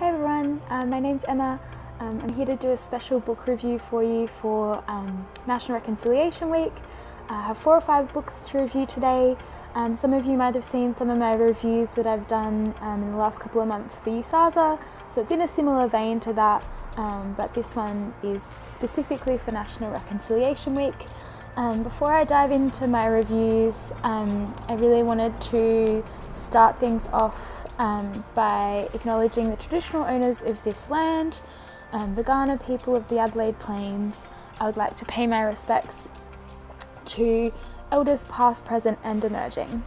Hey everyone, my name's Emma. I'm here to do a special book review for you for National Reconciliation Week. I have 4 or 5 books to review today. Some of you might have seen some of my reviews that I've done in the last couple of months for USASA, so it's in a similar vein to that, but this one is specifically for National Reconciliation Week. Before I dive into my reviews, I really wanted to start things off by acknowledging the traditional owners of this land, the Kaurna people of the Adelaide Plains. I would like to pay my respects to elders past, present and emerging.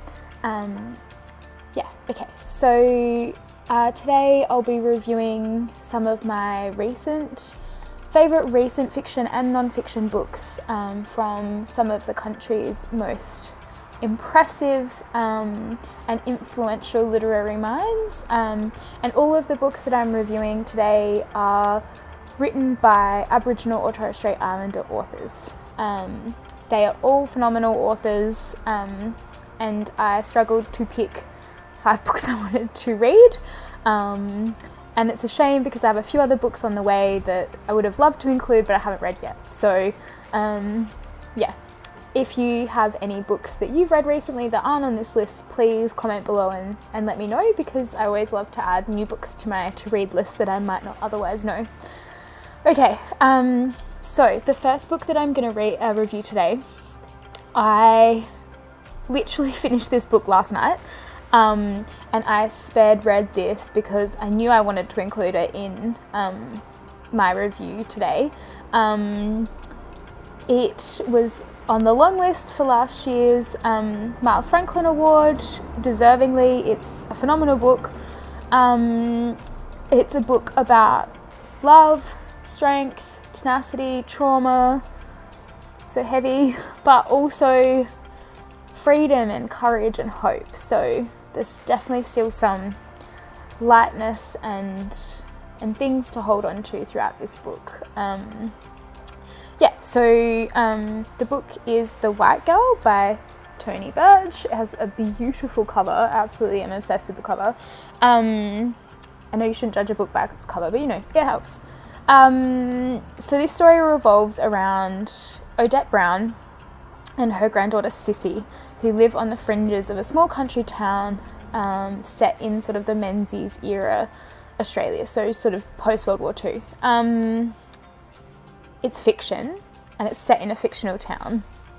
So today I'll be reviewing some of my favourite recent fiction and non-fiction books from some of the country's most impressive and influential literary minds, and all of the books that I'm reviewing today are written by Aboriginal or Torres Strait Islander authors. They are all phenomenal authors, and I struggled to pick 5 books I wanted to read, and it's a shame because I have a few other books on the way that I would have loved to include but I haven't read yet. So if you have any books that you've read recently that aren't on this list, please comment below and let me know, because I always love to add new books to my to-read list that I might not otherwise know. Okay, so the first book that I'm going to review today, I literally finished this book last night, and I read this because I knew I wanted to include it in my review today. It was on the long list for last year's Miles Franklin Award, deservingly. It's a phenomenal book. It's a book about love, strength, tenacity, trauma, so heavy, but also freedom and courage and hope. So there's definitely still some lightness and things to hold on to throughout this book. The book is The White Girl by Toni Birch. It has a beautiful cover. Absolutely, I'm obsessed with the cover. I know you shouldn't judge a book by its cover, but you know, it helps. So this story revolves around Odette Brown and her granddaughter Sissy, who live on the fringes of a small country town set in sort of the Menzies era Australia, so sort of post-World War II. It's fiction and it's set in a fictional town,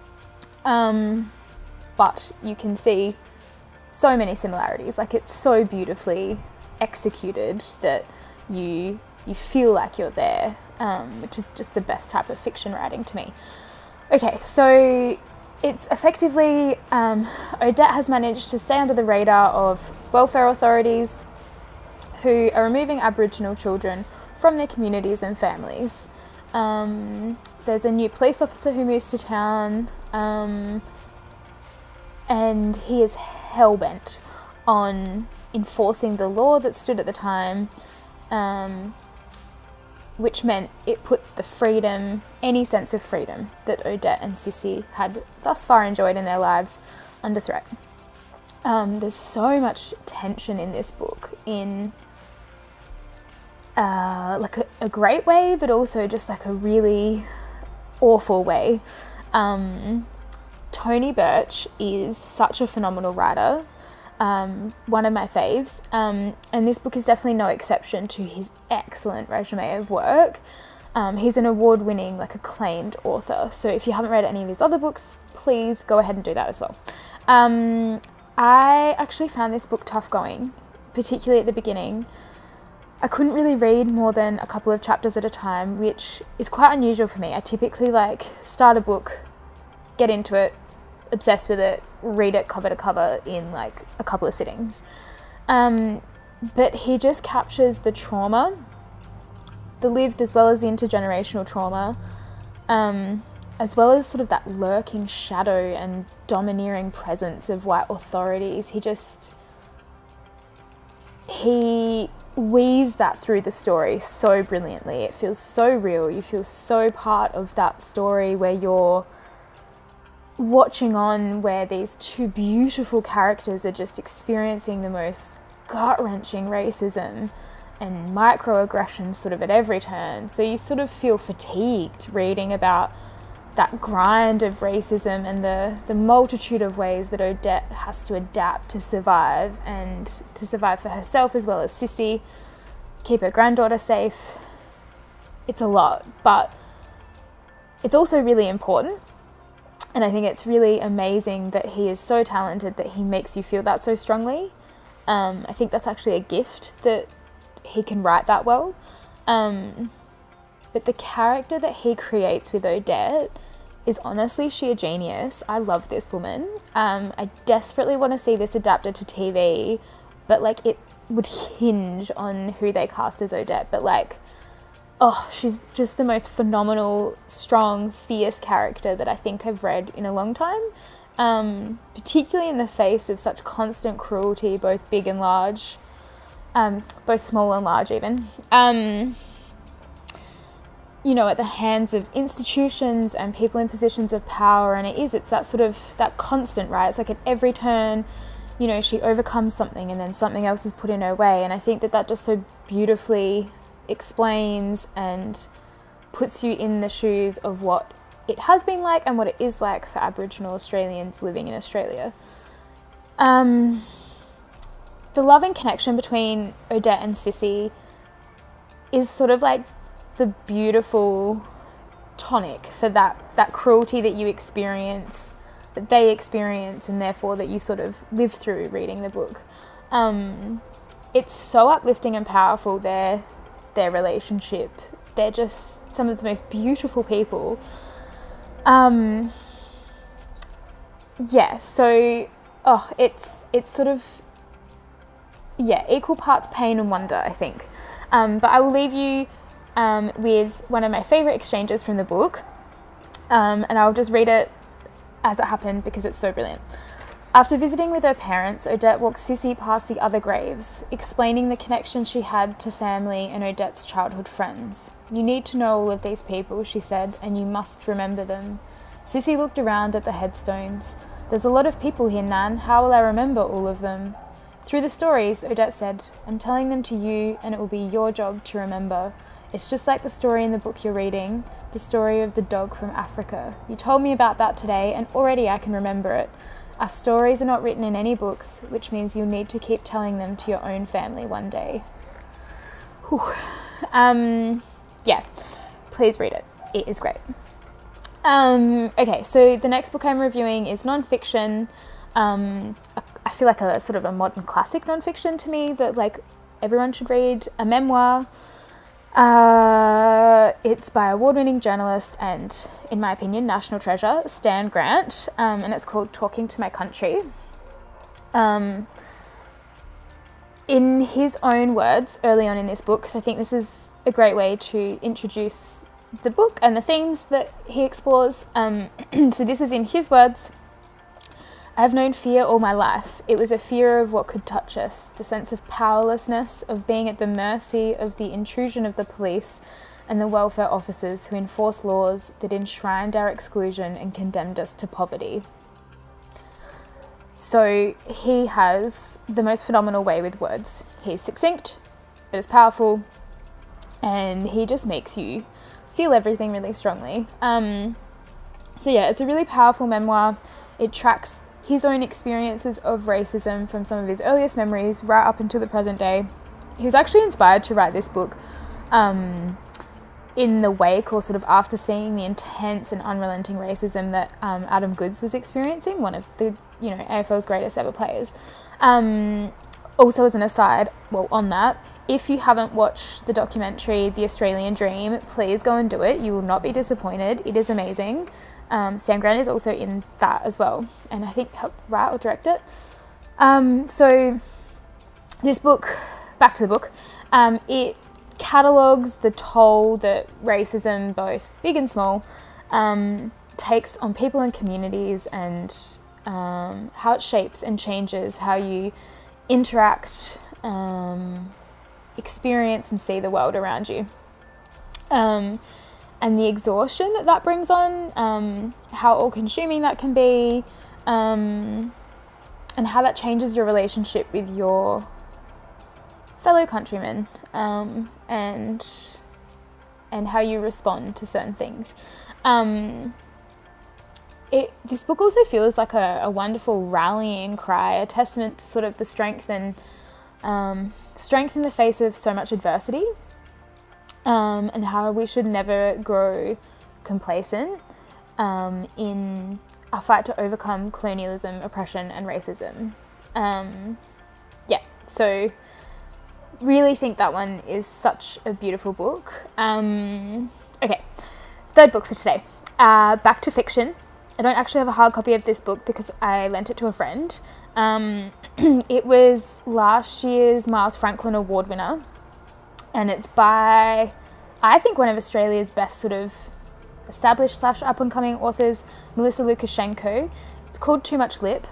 but you can see so many similarities. Like, it's so beautifully executed that you feel like you're there, which is just the best type of fiction writing to me. Okay, so it's effectively Odette has managed to stay under the radar of welfare authorities who are removing Aboriginal children from their communities and families. There's a new police officer who moves to town, and he is hell-bent on enforcing the law that stood at the time, which meant it put any sense of freedom that Odette and Sissy had thus far enjoyed in their lives, under threat. There's so much tension in this book, in like a great way, but also just like a really awful way. Toni Birch is such a phenomenal writer, one of my faves, and this book is definitely no exception to his excellent resume of work. He's an award-winning, like, acclaimed author, so if you haven't read any of his other books, please go ahead and do that as well. I actually found this book tough going, particularly at the beginning. I couldn't really read more than a couple of chapters at a time, which is quite unusual for me. I typically start a book, get into it, obsessed with it, read it cover to cover in like a couple of sittings. But he just captures the trauma, the lived as well as the intergenerational trauma, as well as sort of that lurking shadow and domineering presence of white authorities. He weaves that through the story so brilliantly. It feels so real. You feel so part of that story where you're watching on, where these 2 beautiful characters are just experiencing the most gut-wrenching racism and microaggressions sort of at every turn. So you sort of feel fatigued reading about that grind of racism and the multitude of ways that Odette has to adapt to survive, and to survive for herself as well as Sissy, keep her granddaughter safe. It's a lot, but it's also really important. And I think it's really amazing that he is so talented that he makes you feel that so strongly. I think that's actually a gift that he can write that well. But the character that he creates with Odette is honestly sheer genius. I love this woman. I desperately want to see this adapted to TV, but like it would hinge on who they cast as Odette. But like, oh, she's just the most phenomenal, strong, fierce character that I think I've read in a long time. Particularly in the face of such constant cruelty, both big and large, both small and large even. You know, at the hands of institutions and people in positions of power, and it's that sort of, that constant, right? It's like at every turn, you know, she overcomes something and then something else is put in her way, and I think that that just so beautifully explains and puts you in the shoes of what it has been like and what it is like for Aboriginal Australians living in Australia. The love and connection between Odette and Sissy is sort of like the beautiful tonic for that cruelty that you experience, that they experience, and therefore that you sort of live through reading the book. It's so uplifting and powerful, their relationship. They're just some of the most beautiful people. Yeah, so it's sort of, yeah, equal parts pain and wonder, I think. But I will leave you with one of my favourite exchanges from the book, and I'll just read it as it happened because it's so brilliant. After visiting with her parents, Odette walked Sissy past the other graves, explaining the connection she had to family and Odette's childhood friends. "You need to know all of these people," she said, "and you must remember them." Sissy looked around at the headstones. "There's a lot of people here, Nan. How will I remember all of them?" "Through the stories," Odette said. "I'm telling them to you, and it will be your job to remember. It's just like the story in the book you're reading, the story of the dog from Africa. You told me about that today, and already I can remember it. Our stories are not written in any books, which means you'll need to keep telling them to your own family one day." Whew. Yeah, please read it. It is great. Okay, so the next book I'm reviewing is non-fiction. I feel like a sort of a modern classic non-fiction to me that like everyone should read, a memoir. It's by award-winning journalist and, in my opinion, national treasure, Stan Grant, and it's called Talking to My Country. In his own words, early on in this book, because I think this is a great way to introduce the book and the themes that he explores. So this is in his words. "I have known fear all my life. It was a fear of what could touch us, the sense of powerlessness, of being at the mercy of the intrusion of the police and the welfare officers who enforced laws that enshrined our exclusion and condemned us to poverty." So he has the most phenomenal way with words. He's succinct, but it's powerful, and he just makes you feel everything really strongly. So yeah, it's a really powerful memoir. It tracks his own experiences of racism from some of his earliest memories right up until the present day. He was actually inspired to write this book in the wake, or sort of after seeing the intense and unrelenting racism that Adam Goodes was experiencing, one of the, you know, AFL's greatest ever players. Also, as an aside, well, on that, if you haven't watched the documentary The Australian Dream, please go and do it. You will not be disappointed. It is amazing. Stan Grant is also in that as well, and I think helped write or direct it. So this book, back to the book, it catalogues the toll that racism, both big and small, takes on people and communities, and how it shapes and changes how you interact, experience and see the world around you. And the exhaustion that that brings on, how all-consuming that can be, and how that changes your relationship with your fellow countrymen, and how you respond to certain things. This book also feels like a wonderful rallying cry, a testament to sort of the strength in the face of so much adversity, and how we should never grow complacent in our fight to overcome colonialism, oppression, and racism. So really think that one is such a beautiful book. Okay, third book for today, back to fiction. I don't actually have a hard copy of this book because I lent it to a friend. It was last year's Miles Franklin Award winner, and it's by, I think, one of Australia's best sort of established / up-and-coming authors, Melissa Lukashenko. It's called Too Much Lip.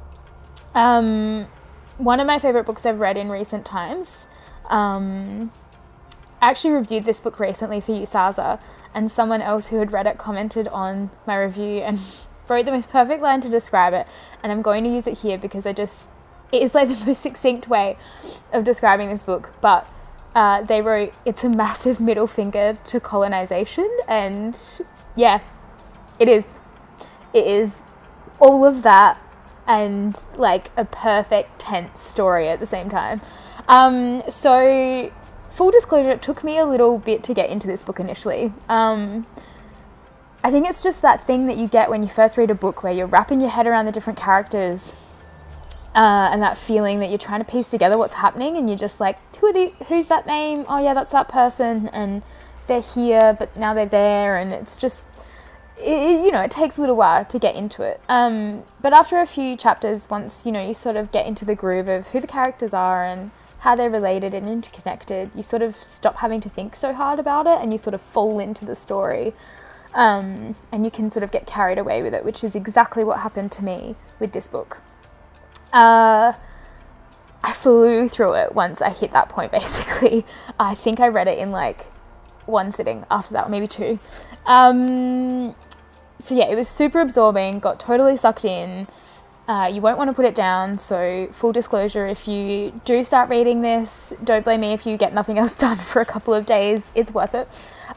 One of my favourite books I've read in recent times. I actually reviewed this book recently for USASA, and someone else who had read it commented on my review and wrote the most perfect line to describe it, and I'm going to use it here because it is like the most succinct way of describing this book. But they wrote, it's a massive middle finger to colonization, and yeah, it is all of that and like a perfect tense story at the same time. So full disclosure, it took me a little bit to get into this book initially. I think it's just that thing that you get when you first read a book where you're wrapping your head around the different characters, and that feeling that you're trying to piece together what's happening, and you're just like, who's that name? Oh yeah, that's that person, and they're here, but now they're there, and it's just, it takes a little while to get into it. But after a few chapters, once, you sort of get into the groove of who the characters are and how they're related and interconnected, you sort of stop having to think so hard about it, and you sort of fall into the story, and you can sort of get carried away with it, which is exactly what happened to me with this book. I flew through it once I hit that point, basically. I think I read it in like one sitting after that, or maybe two. So yeah, it was super absorbing, got totally sucked in. You won't want to put it down, so full disclosure, if you do start reading this, don't blame me if you get nothing else done for a couple of days. It's worth it.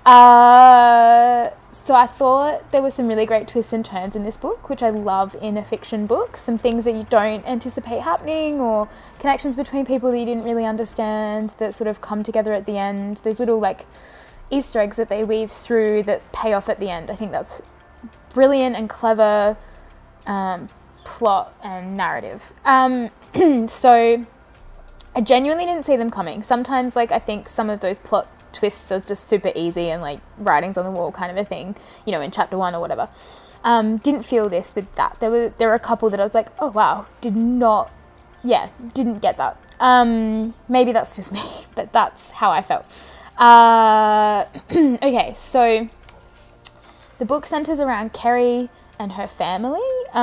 So I thought there were some really great twists and turns in this book, which I love in a fiction book. Some things that you don't anticipate happening, or connections between people that you didn't really understand that sort of come together at the end. There's little like Easter eggs that they weave through that pay off at the end. I think that's brilliant and clever plot and narrative. So I genuinely didn't see them coming. Sometimes, like, I think some of those plot twists are just super easy and like writings on the wall kind of a thing, in chapter 1 or whatever. Didn't feel this with that. There were a couple that I was like, oh wow, didn't get that. Maybe that's just me, but that's how I felt. Okay, so the book centers around Kerry and her family.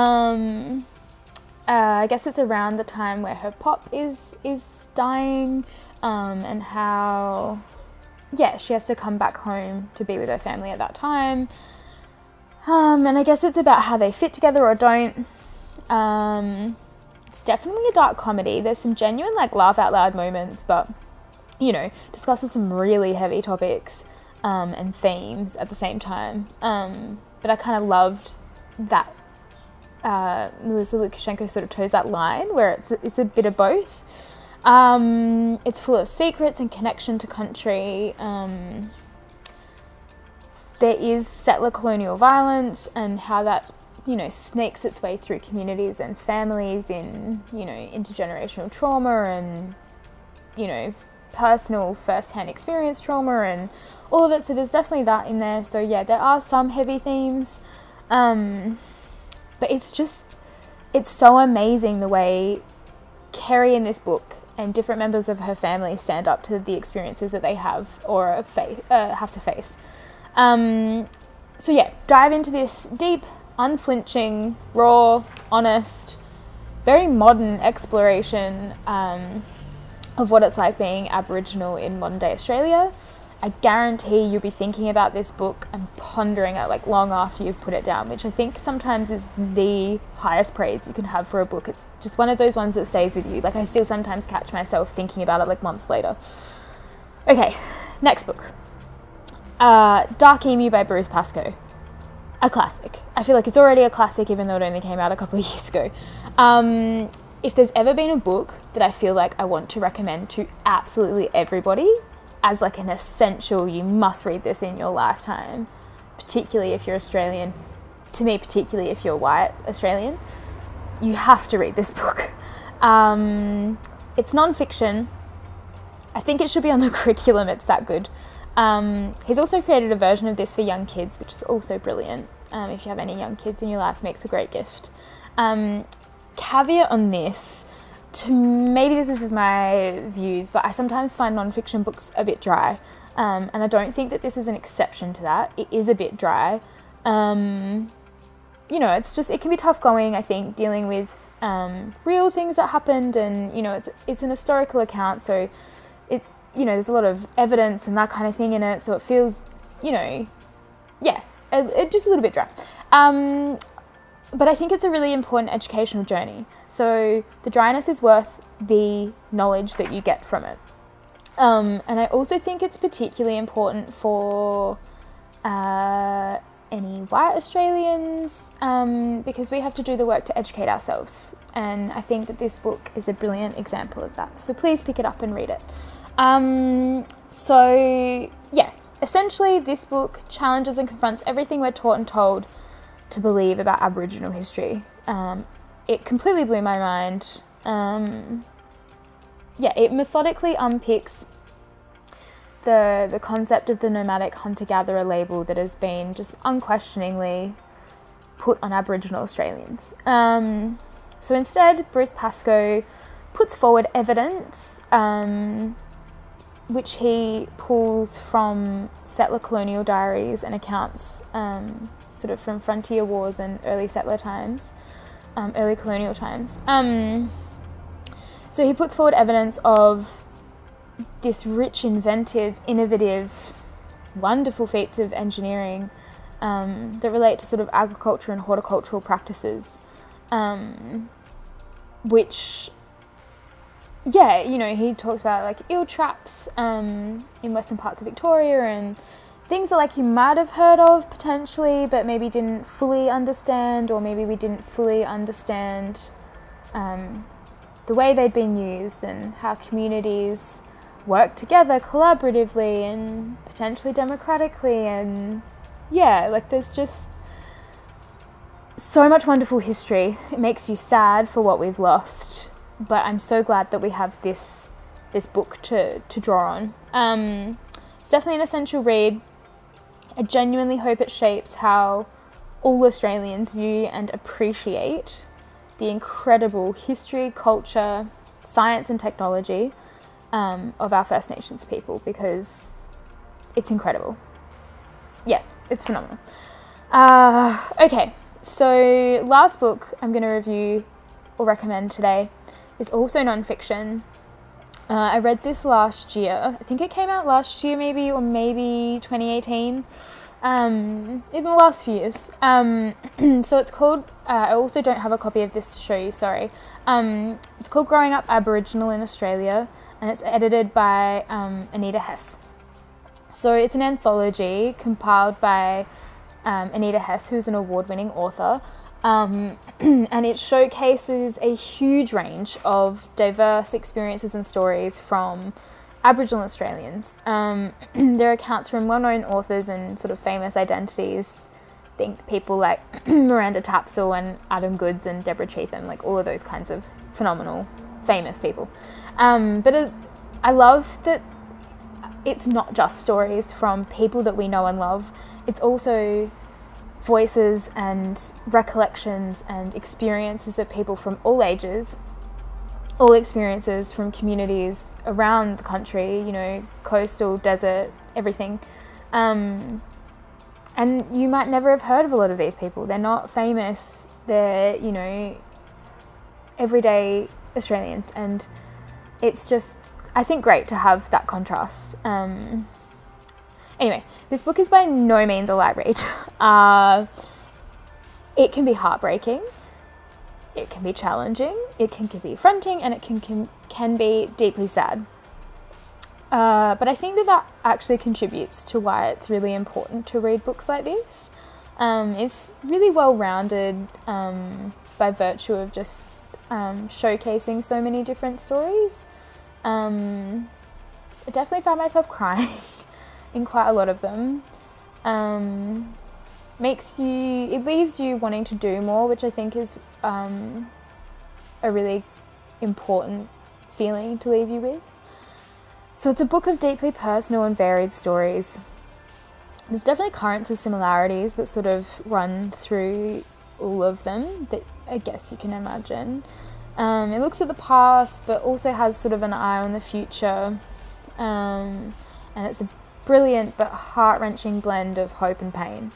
I guess it's around the time where her pop is dying, and how, she has to come back home to be with her family at that time. And I guess it's about how they fit together or don't. It's definitely a dark comedy. There's some genuine like laugh out loud moments, but discusses some really heavy topics and themes at the same time. But I kind of loved that Melissa Lukashenko sort of toes that line where it's a bit of both. It's full of secrets and connection to country. There is settler colonial violence and how that, sneaks its way through communities and families in, intergenerational trauma and, personal first-hand experience trauma and all of it. So there's definitely that in there. So yeah, there are some heavy themes. But it's so amazing the way Kerry in this book and different members of her family stand up to the experiences that they have or have to face. So yeah, dive into this deep, unflinching, raw, honest, very modern exploration of what it's like being Aboriginal in modern day Australia, I guarantee you'll be thinking about this book and pondering it like long after you've put it down, which I think sometimes is the highest praise you can have for a book. It's just one of those ones that stays with you. Like, I still sometimes catch myself thinking about it like months later. Okay, next book. Dark Emu by Bruce Pascoe. A classic. I feel like it's already a classic even though it only came out a couple of years ago. If there's ever been a book that I feel like I want to recommend to absolutely everybody as like an essential, you must read this in your lifetime, particularly if you're Australian, to me particularly if you're white Australian, you have to read this book. It's non-fiction. I think it should be on the curriculum, it's that good. He's also created a version of this for young kids, which is also brilliant. If you have any young kids in your life, makes a great gift. Caveat on this, maybe this is just my views, but I sometimes find non-fiction books a bit dry, and I don't think that this is an exception to that. It is a bit dry. You know, it can be tough going, I think, dealing with real things that happened, and you know, it's an historical account, so it's, you know, there's a lot of evidence and that kind of thing in it, so it feels, you know, yeah, it's just a little bit dry. But I think it's a really important educational journey. So the dryness is worth the knowledge that you get from it. And I also think it's particularly important for any white Australians, because we have to do the work to educate ourselves. And I think that this book is a brilliant example of that. So please pick it up and read it. So yeah, essentially this book challenges and confronts everything we're taught and told to believe about Aboriginal history. It completely blew my mind. Yeah, it methodically unpicks the concept of the nomadic hunter-gatherer label that has been just unquestioningly put on Aboriginal Australians. So instead, Bruce Pascoe puts forward evidence which he pulls from settler colonial diaries and accounts sort of from frontier wars and early settler times, early colonial times. So he puts forward evidence of this rich, inventive, innovative, wonderful feats of engineering that relate to sort of agriculture and horticultural practices, which, yeah, you know, he talks about like eel traps in western parts of Victoria and things that like you might have heard of potentially, but maybe didn't fully understand, or maybe we didn't fully understand the way they'd been used and how communities work together collaboratively and potentially democratically. And yeah, like there's just so much wonderful history. It makes you sad for what we've lost, but I'm so glad that we have this book to draw on. It's definitely an essential read. I genuinely hope it shapes how all Australians view and appreciate the incredible history, culture, science and technology of our First Nations people, because it's incredible. Yeah, it's phenomenal. Okay, so last book I'm going to review or recommend today is also non-fiction. I read this last year. I think it came out last year maybe, or maybe 2018, in the last few years. So it's called, I also don't have a copy of this to show you, sorry. It's called Growing Up Aboriginal in Australia, and it's edited by Anita Hess. So it's an anthology compiled by Anita Hess, who's an award-winning author. And it showcases a huge range of diverse experiences and stories from Aboriginal Australians. There are accounts from well-known authors and sort of famous identities. Think people like Miranda Tapsell and Adam Goods and Deborah Cheetham, like all of those kinds of phenomenal, famous people. But I love that it's not just stories from people that we know and love. It's also voices and recollections and experiences of people from all ages, all experiences from communities around the country, you know, coastal, desert, everything. And you might never have heard of a lot of these people. They're not famous. They're, you know, everyday Australians. And it's just, I think, great to have that contrast. Anyway, this book is by no means a light read. It can be heartbreaking, it can be challenging, it can be confronting, and it can be deeply sad. But I think that actually contributes to why it's really important to read books like this. It's really well-rounded by virtue of just showcasing so many different stories. I definitely found myself crying in quite a lot of them. It leaves you wanting to do more, which I think is a really important feeling to leave you with. So it's a book of deeply personal and varied stories. There's definitely currents of similarities that sort of run through all of them that I guess you can imagine. It looks at the past but also has sort of an eye on the future, and it's a brilliant but heart-wrenching blend of hope and pain.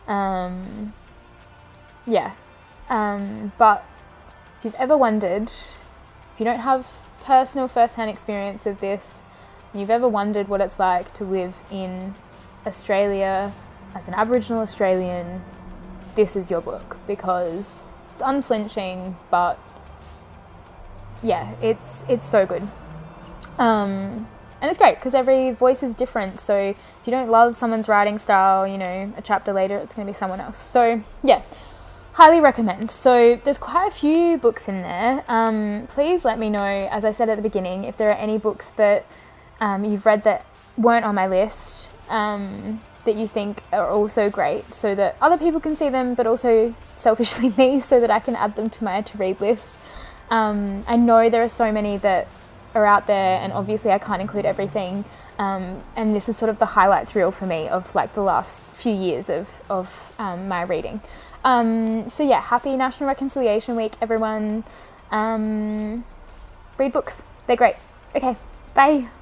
But if you've ever wondered, if you don't have personal first-hand experience of this, and you've ever wondered what it's like to live in Australia as an Aboriginal Australian, this is your book, because it's unflinching, but yeah, it's so good. And it's great because every voice is different, so if you don't love someone's writing style, you know, a chapter later it's going to be someone else. So yeah, highly recommend. So there's quite a few books in there. Please let me know, as I said at the beginning, if there are any books that you've read that weren't on my list, that you think are also great, so that other people can see them, but also selfishly me, so that I can add them to my to-read list. I know there are so many that are out there, and obviously I can't include everything, and this is sort of the highlights reel for me of like the last few years of my reading. So yeah, happy National Reconciliation Week, everyone. Read books, they're great. Okay, bye.